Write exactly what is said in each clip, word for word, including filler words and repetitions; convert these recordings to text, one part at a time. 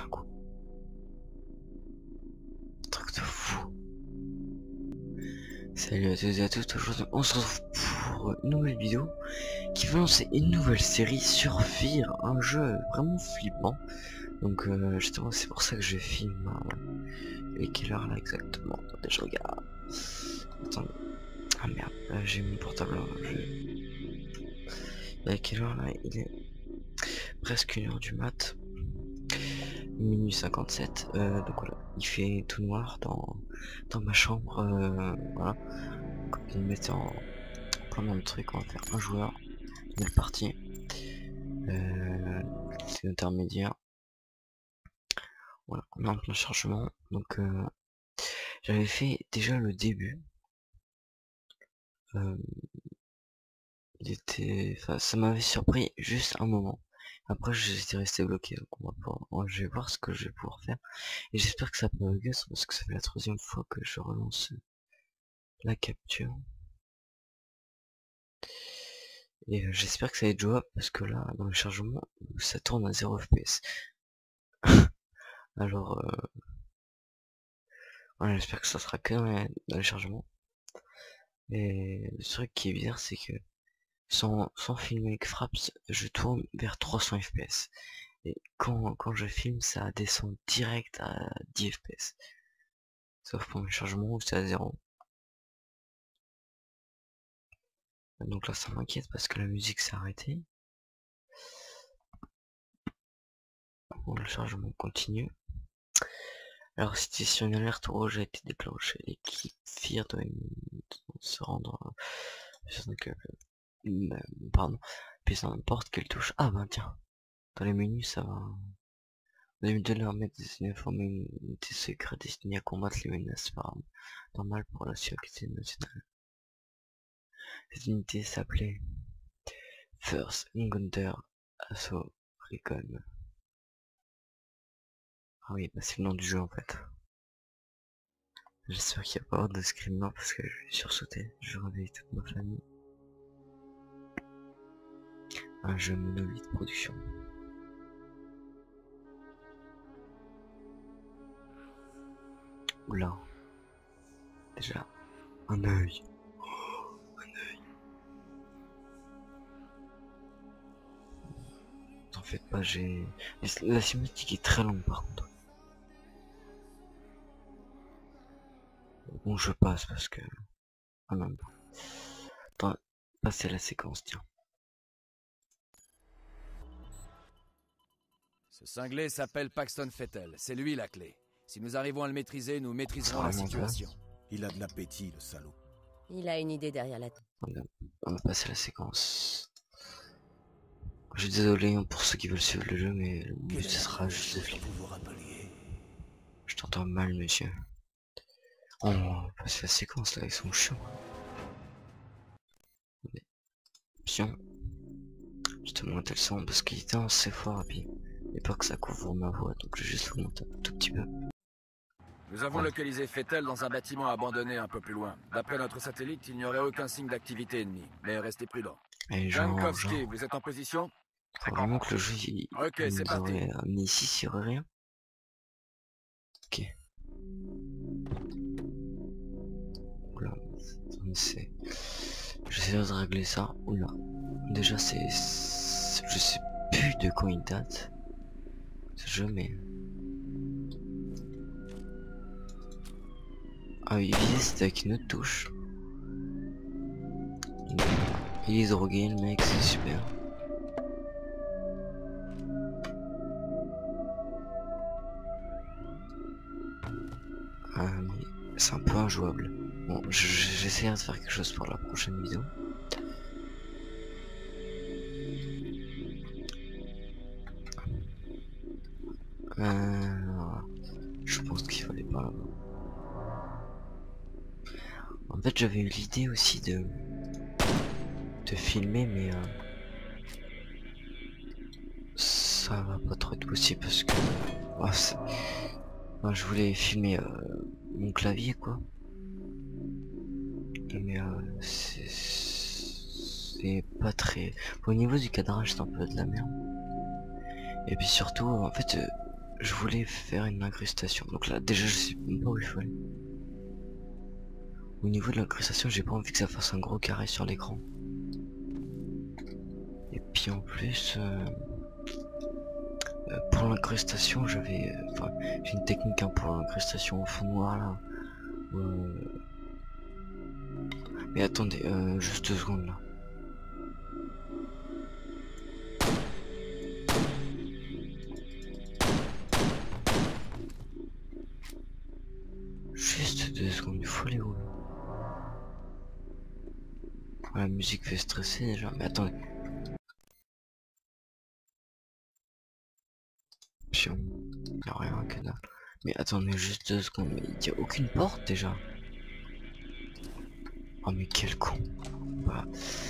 d'un coup. Truc de fou. Salut à tous et à toutes, aujourd'hui on se retrouve pour une nouvelle vidéo qui va lancer une nouvelle série sur Fear, un jeu vraiment flippant. Donc euh, justement c'est pour ça que je filme. Euh, et quelle heure là exactement? Attendez, je regarde. Attendez. Ah merde, là j'ai mon portable. Hein. Je... Et à quelle heure là? Il est presque une heure du mat. Minuit cinquante-sept. Euh, donc voilà, il fait tout noir dans, dans ma chambre. Euh, voilà. Comme on mettait en plein de trucs, on va faire un joueur, une partie. Euh, c'est intermédiaire. Voilà, on a un plein chargement. Donc euh, j'avais fait déjà le début. Euh, il était, enfin, ça m'avait surpris juste un moment. Après, j'étais resté bloqué. Donc on va pouvoir, je vais voir ce que je vais pouvoir faire. Et j'espère que ça peut bugger parce que ça fait la troisième fois que je relance la capture. Et euh, j'espère que ça va être jouable parce que là, dans le chargement, ça tourne à zéro F P S. Alors, euh, voilà, j'espère que ça sera que dans, les, dans le chargement. Et le truc qui est bizarre, c'est que sans, sans filmer avec Fraps, je tourne vers trois cents F P S. Et quand, quand je filme, ça descend direct à dix F P S. Sauf pour le chargement où c'est à zéro. Donc là, ça m'inquiète parce que la musique s'est arrêtée. Bon, le chargement continue. Alors, si sur une alerte rouge a été déclenchée, l'équipe Fear doit se rendre euh, que, euh, pardon, puis ça n'importe quelle touche. Ah bah tiens, dans les menus ça va. Vous avez de l'armée destinée à former une unité secrète destinée à combattre les menaces par arme. Normal pour la sécurité nationale. Cette unité s'appelait First Encounter Assault Recon. Ah oui, bah c'est le nom du jeu en fait. J'espère qu'il n'y a pas de screamer parce que je vais sursauter, je réveille toute ma famille. Un jeu monolithe production. Oula. Déjà, un œil. Oh, un œil. T'en faites pas, j'ai... La cinématique est très longue par contre. Bon, je passe parce que... Ah non, non. Attends, passer la séquence, tiens. Ce cinglé s'appelle Paxton Fettel, c'est lui la clé. Si nous arrivons à le maîtriser, nous maîtriserons la situation. Il a de l'appétit, le salaud. Il a une idée derrière la tête. On va, on va passer la séquence. Je suis désolé hein, pour ceux qui veulent suivre le jeu, mais le but ce sera juste de flipper. Je t'entends mal, monsieur. On va passer la séquence là, ils sont chiants. Option. Je te monte le son parce qu'il était assez fort et puis il pas que ça couvre ma voix, donc je vais juste l'augmenter un tout petit peu. Nous avons localisé Fettel dans un bâtiment abandonné un peu plus loin. D'après notre satellite, il n'y aurait aucun signe d'activité ennemie, mais restez prudent. Jankowski, vous êtes en position? Faut vraiment que le jeu il, Ok, il c'est nous parti. aurait amené ici s'il y aurait rien. Ok. Oula, c'est... J'essaie de régler ça. Oula. Déjà c'est... Je sais plus de quand il date. Ce jeu mais... Ah oui, viser c'était avec une autre touche. Il est drogué le mec, c'est super. Ah mais c'est un peu injouable. Bon, j'essaierai de faire quelque chose pour la prochaine vidéo. Euh, je pense qu'il fallait pas. En fait, j'avais eu l'idée aussi de de filmer, mais euh, ça va pas trop être possible parce que oh, enfin, je voulais filmer euh, mon clavier quoi. Mais euh, c'est pas très. Au niveau du cadrage, c'est un peu de la merde. Et puis surtout, en fait, euh, je voulais faire une incrustation. Donc là, déjà, je sais même pas où il faut aller. Au niveau de l'incrustation, j'ai pas envie que ça fasse un gros carré sur l'écran. Et puis en plus, euh, euh, pour l'incrustation, j'avais, enfin, euh, j'ai une technique hein, pour l'incrustation au fond noir là. Euh... Mais attendez, euh, juste deux secondes là. Juste deux secondes, il faut aller où? La musique fait stresser déjà, mais attendez. Pion, y'a rien que dalle. Mais attendez juste deux secondes, mais il y a aucune porte déjà. Oh mais quel con. Voilà.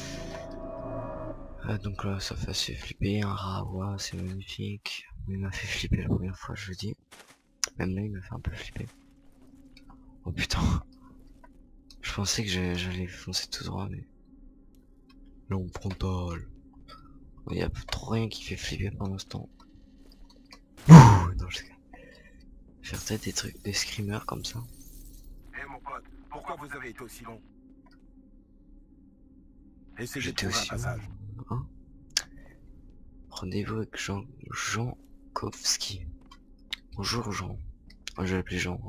Ah, donc là ça fait assez flipper, un rat, ouais, c'est magnifique. Il m'a fait flipper la première fois, je le dis. Même là il m'a fait un peu flipper. Oh putain. Je pensais que j'allais foncer tout droit, mais... Lampe frontale. Il y a trop rien qui fait flipper pour l'instant. Non, je faire peut-être des trucs, des screamers comme ça. Eh hey, mon pote, pourquoi vous avez été aussi long? J'étais aussi long. Hein, rendez-vous avec Jean Jankowski. Bonjour Jean. Oh, je vais l'appeler Jean.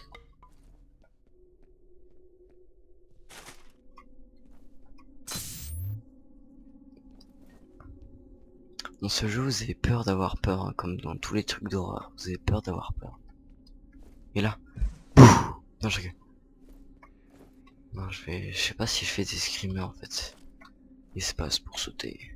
Dans ce jeu, vous avez peur d'avoir peur, hein, comme dans tous les trucs d'horreur. Vous avez peur d'avoir peur. Et là, pouf, non, je rigole. Non, je vais, je sais pas si je fais des screamers en fait. Espace pour sauter.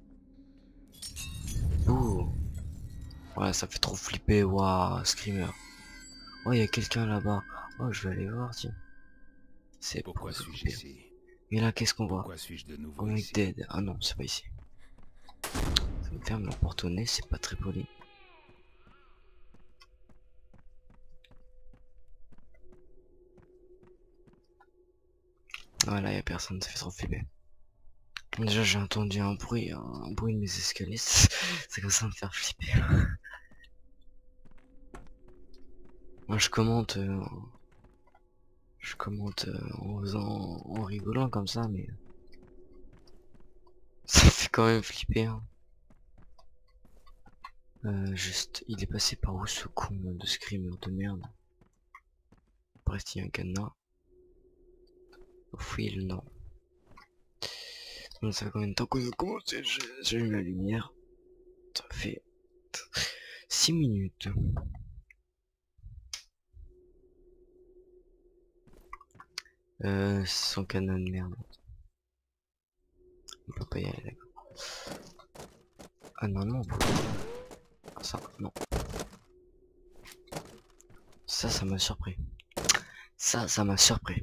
Ouh. Ouais, ça fait trop flipper. Waouh, screamer. Oh, il y a quelqu'un là-bas. Oh, je vais aller voir, tiens. C'est pourquoi suis-je ici? Et là, qu'est-ce qu'on voit? Pourquoi suis-je de nouveau On est ici? dead. Ah non, c'est pas ici. Ça me ferme la porte au nez, c'est pas très poli. Voilà, y a personne, ça fait trop flipper. Déjà j'ai entendu un bruit, un bruit de mes escaliers, c'est comme ça me faire flipper. Moi je commente, euh, je commente euh, en faisant, en rigolant comme ça, mais ça fait quand même flipper. Hein. Euh, juste, il est passé par où ce con de screamer de merde? Bref, il y a un cadenas. Au fil, non. Ça fait combien de temps qu'on a commencé? J'ai eu la lumière. Ça fait six minutes. Euh, son canon de merde. On peut pas y aller, d'accord. Ah non, non, on peut... Ah, ça, non. Ça, ça m'a surpris. Ça, ça m'a surpris.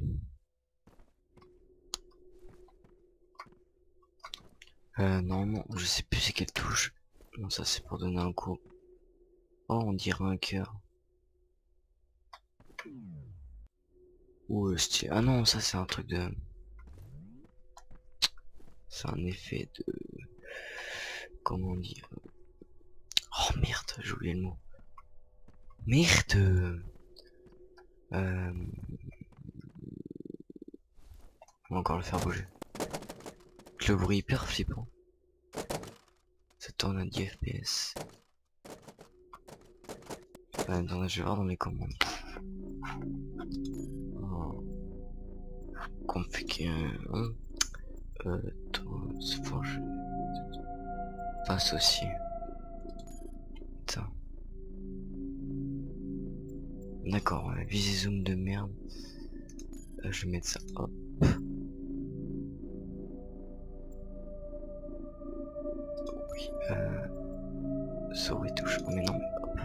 Euh, normalement, je sais plus c'est quelle touche. Non, ça c'est pour donner un coup. Oh, on dirait un cœur. Ou euh, ah non, ça c'est un truc de... C'est un effet de... Comment dire? Oh merde, j'ai oublié le mot. Merde. Euh... On va encore le faire bouger. Le bruit hyper flippant. Ça tourne à dix F P S. Euh, attendez, je vais voir dans les commandes. Oh. Config... Euh, euh, c'est fort, je... Pas associé. Ça. D'accord, ouais, visée zoom de merde. Euh, je vais mettre ça, hop. Oui, euh... souris touche, oh mais non mais hop.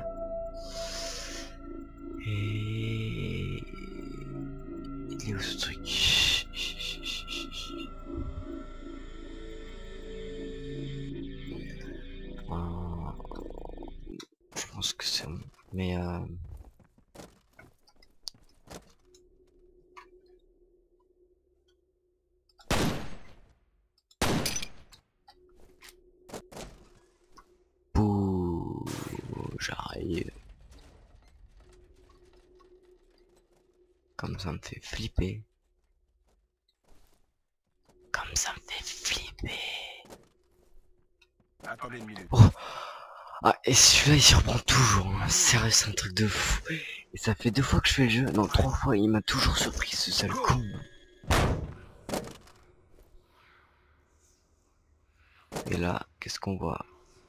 Et... Il est où ce truc? euh... Je pense que c'est bon, mais euh... Bouh, j'arrive. Comme ça me fait flipper. Comme ça me fait flipper. Attendez une minute. Oh. Ah, et celui-là il s'y reprend toujours, hein. Sérieux, c'est un truc de fou. Et ça fait deux fois que je fais le jeu, non trois fois, il m'a toujours surpris ce sale con. Et là, qu'est-ce qu'on voit?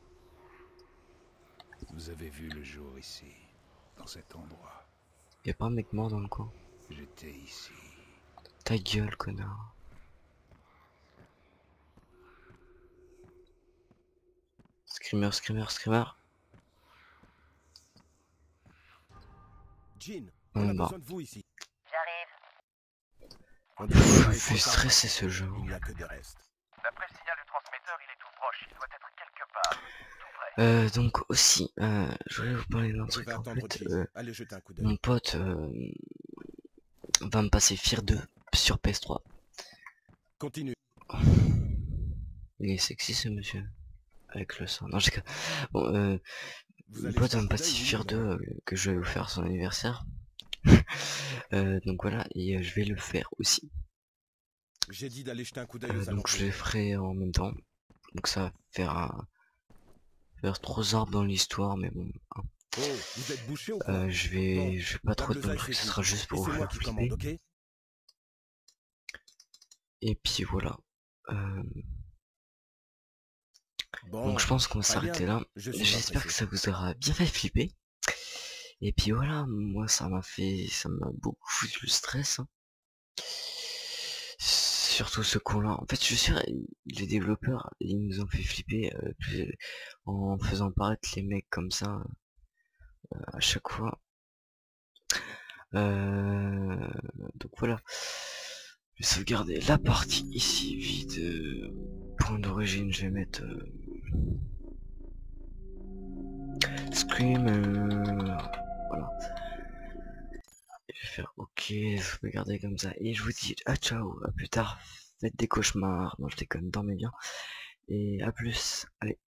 Vous avez vu le jour ici, dans cet endroit. Y'a pas un mec mort dans le coin? J'étais ici. Ta gueule, connard. Screamer, screamer, screamer. Jean, on on a bah. besoin de vous ici. J'arrive. On Pff, il fait stresser ce jeu. Il n'y a que des restes. D'après le signal du transmetteur, il est tout proche. Il doit être quelque part. Tout près. Euh, donc aussi, euh, je voulais vous parler d'un Je truc vais en attendre fait. Jean. Euh, Allez jeter un coup d'œil. mon pote euh, va me passer Fear deux sur P S trois. Continue. Il est sexy ce monsieur. Avec le sang. Non, j'ai que... Bon, euh, Vous mon allez pote jeter va un me coup passer d'œil, Fear oui, deux euh, que je vais vous faire son anniversaire. euh, donc voilà, et euh, je vais le faire aussi. J'ai dit d'aller jeter un coup d'œil Euh, aux donc je alentours. les ferai en même temps. Donc ça va faire un... faire trois arbres dans l'histoire, mais bon. Hein. Oh, vous êtes bouché ou quoi? Euh, je vais, Bon, je vais pas trop de Black trucs, chez ce vous. sera juste Et pour c'est vous moi faire qui flipper. commande, ok? Et puis voilà. Euh... Bon, Donc je pense qu'on va très s'arrêter bien. là. Je suis J'espère pas que ça vous aura bien fait flipper. Et puis voilà, moi ça m'a fait, ça m'a beaucoup foutu le stress. Hein. Surtout ce con-là. En fait, je suis sûr, les développeurs, ils nous ont fait flipper euh, plus- en faisant apparaître les mecs comme ça euh, à chaque fois. Euh... Donc voilà. Je vais sauvegarder la partie ici vite. Euh... Point d'origine, je vais mettre euh... Scream. Euh... Voilà. Je vais faire OK, sauvegarder comme ça. Et je vous dis à ciao, à plus tard. Faites des cauchemars. Non, je déconne, dormez bien. Et à plus. Allez.